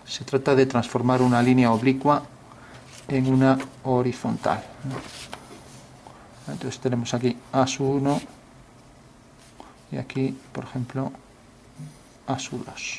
Se trata de transformar una línea oblicua en una horizontal, ¿no? Entonces tenemos aquí A sub 1 y aquí, por ejemplo, A sub 2.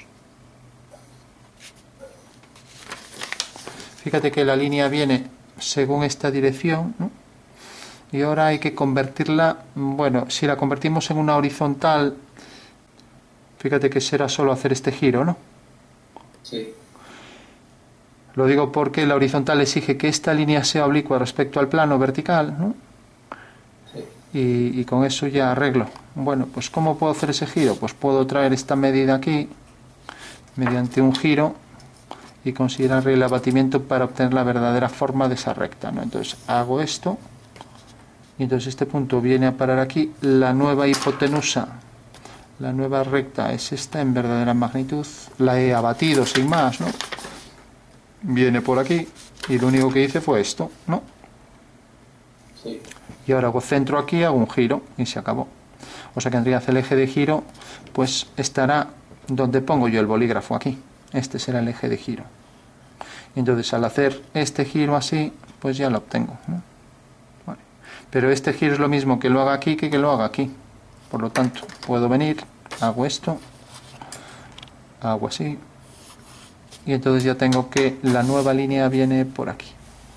Fíjate que la línea viene según esta dirección, ¿no? Y ahora hay que convertirla, bueno, si la convertimos en una horizontal, fíjate que será solo hacer este giro, ¿no? Sí. Lo digo porque la horizontal exige que esta línea sea oblicua respecto al plano vertical, ¿no? Sí. Y con eso ya arreglo. Bueno, pues ¿cómo puedo hacer ese giro? Pues puedo traer esta medida aquí mediante un giro y considerar el abatimiento para obtener la verdadera forma de esa recta, ¿no? Entonces hago esto y entonces este punto viene a parar aquí. La nueva hipotenusa, la nueva recta es esta en verdadera magnitud. La he abatido sin más, ¿no? Viene por aquí y lo único que hice fue esto, ¿no? Sí. Y ahora hago centro aquí, hago un giro y se acabó. O sea que en realidad el eje de giro pues estará donde pongo yo el bolígrafo, aquí. Este será el eje de giro. Y entonces al hacer este giro así, pues ya lo obtengo, ¿no? Vale. Pero este giro es lo mismo que lo haga aquí que lo haga aquí. Por lo tanto, puedo venir, hago esto, hago así, y entonces ya tengo que la nueva línea viene por aquí.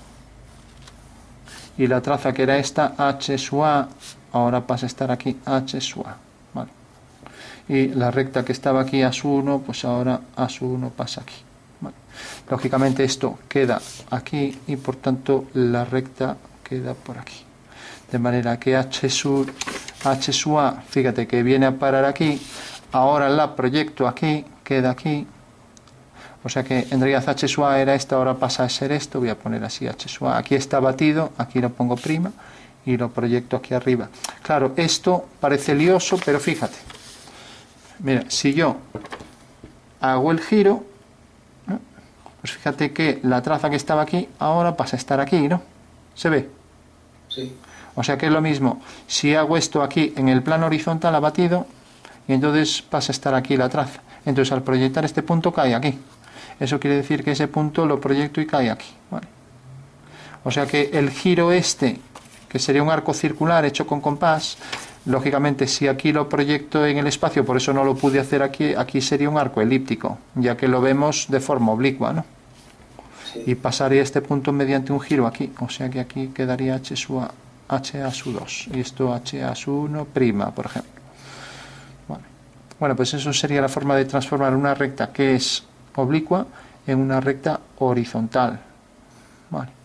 Y la traza que era esta, H sub A, ahora pasa a estar aquí H sub A. ¿Vale? Y la recta que estaba aquí A sub 1, pues ahora A sub 1 pasa aquí. ¿Vale? Lógicamente esto queda aquí y por tanto la recta queda por aquí. De manera que H sub A, fíjate que viene a parar aquí, ahora la proyecto aquí, queda aquí. O sea que en realidad H sub A era esta, ahora pasa a ser esto, voy a poner así H sub A. Aquí está batido, aquí lo pongo prima y lo proyecto aquí arriba. Claro, esto parece lioso, pero fíjate. Mira, si yo hago el giro, ¿no? Pues fíjate que la traza que estaba aquí, ahora pasa a estar aquí, ¿no? ¿Se ve? Sí. O sea que es lo mismo, si hago esto aquí en el plano horizontal abatido, y entonces pasa a estar aquí la traza. Entonces al proyectar este punto cae aquí. Eso quiere decir que ese punto lo proyecto y cae aquí. ¿Vale? O sea que el giro este, que sería un arco circular hecho con compás, lógicamente si aquí lo proyecto en el espacio, por eso no lo pude hacer aquí, aquí sería un arco elíptico, ya que lo vemos de forma oblicua, ¿no? Sí. Y pasaría este punto mediante un giro aquí. O sea que aquí quedaría H sub A, HA sub 2. Y esto HA sub 1 prima, por ejemplo. Vale. Bueno, pues eso sería la forma de transformar una recta que es oblicua en una recta horizontal. Vale.